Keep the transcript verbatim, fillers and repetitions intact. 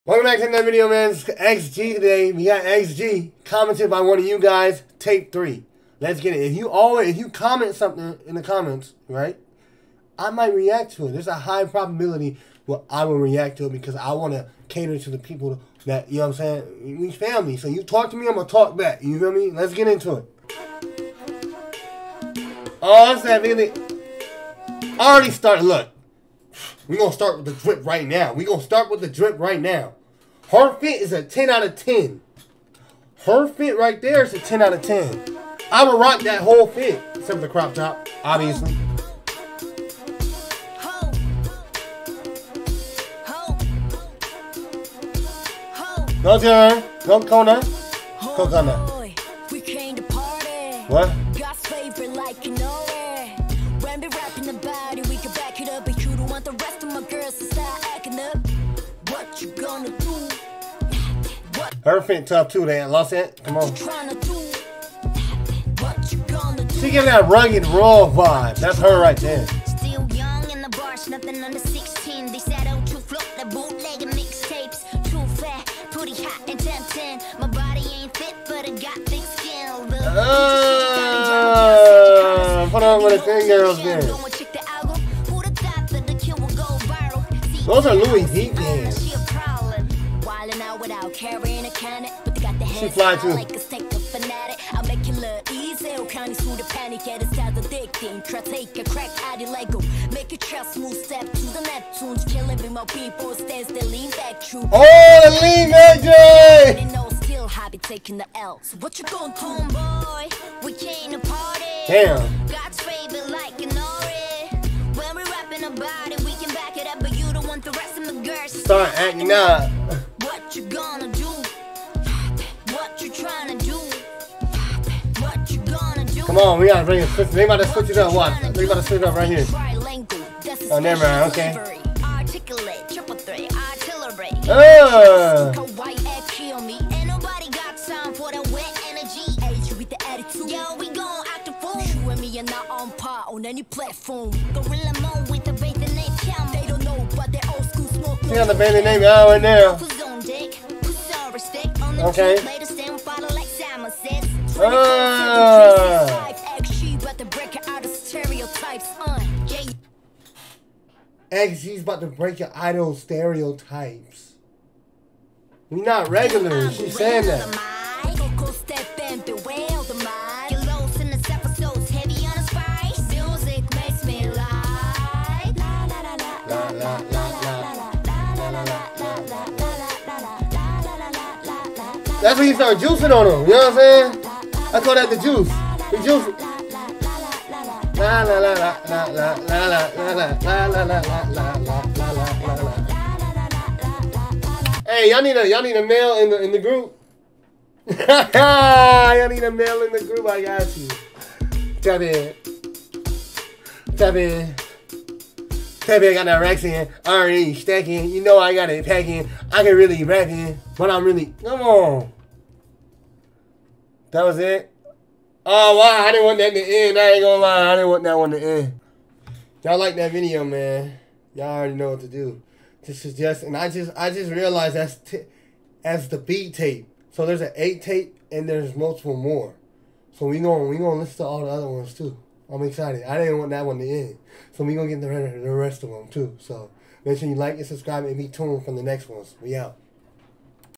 Welcome back to another video, man. It's X G today. We got X G commented by one of you guys. Tape three. Let's get it. If you always, if you comment something in the comments, right, I might react to it. There's a high probability where I will react to it because I want to cater to the people that, you know what I'm saying, we family. So you talk to me, I'm going to talk back. You feel me? Let's get into it. Oh, that's that really. I already started. Look. We're going to start with the drip right now. We're going to start with the drip right now. Her fit is a ten out of ten. Her fit right there is a ten out of ten. I would rock that whole fit. Except for the crop top, obviously. Go turn. Go corner. Go corner. What? God's favorite like you know it. When we rapping about it, we can back it up. But you don't want the rest of my girls to start acting up. What you gonna do? What Her fit tough too, they lost it. Come on. you tryna do? What you gonna do? She giving that rugged, raw vibe. That's her right there. Still young in the bars, nothing under sixteen. They said oh too float, the bootleg and mixtapes. Too fat, pretty hot and tempting. My body ain't fit, but I got thick skin. The Uh, put on with the thin girls there. Those are Louis V pants. She fly too. I'll make you look easy. County through the panic, yeah, this sounds addicting. Try take a crack out of Lego. Make a trust move step to the Neptunes. Killing with my people, stands the lean back true. Oh, the lean back Jay! Still happy taking the L. So what you gonna do, boy? We came to party. Damn. God's favorite like you know it. When we rapping about it, we can back it up, but you don't want the rest of my girls to start acting up. What you gonna do? What you trying to do? What you gonna do? Come on, we gotta bring it. They about to switch it up. Watch. They about to switch it up right here. Oh, never mind. Okay. Articulate, triple three, artillery. Uh. Ain't nobody got time for the wet energy. Age with the attitude. Yo, we gon' act the fool. You and me are not on par on any platform. Gorilla mode with the bait the name count. They don't know, but they're old school smoke. She got the baby name out right now. Okay. Uh. X G's about to break your idol stereotypes. We not regular. She's saying that. That's when you start juicing on them. You know what I'm saying? I call that the juice. The juice. La la la la la la la la la la la la la la la. Hey, y'all need a y'all need a male in the in the group. Y'all need a male in the group. I got you. Tap in. Tap in. Tap in. I got that Rex in. Already stacking. You know I got it packing. I can really rap in, but I'm really. Come on. That was it. Oh, wow, I didn't want that to end. I ain't gonna lie, I didn't want that one to end. Y'all like that video, man. Y'all already know what to do. This is just, and I just I just realized that's t as the B tape. So there's an eight tape, and there's multiple more. So we gonna, we gonna listen to all the other ones, too. I'm excited. I didn't want that one to end. So we gonna get the, the rest of them, too. So make sure you like and subscribe and be tuned for the next ones. We out.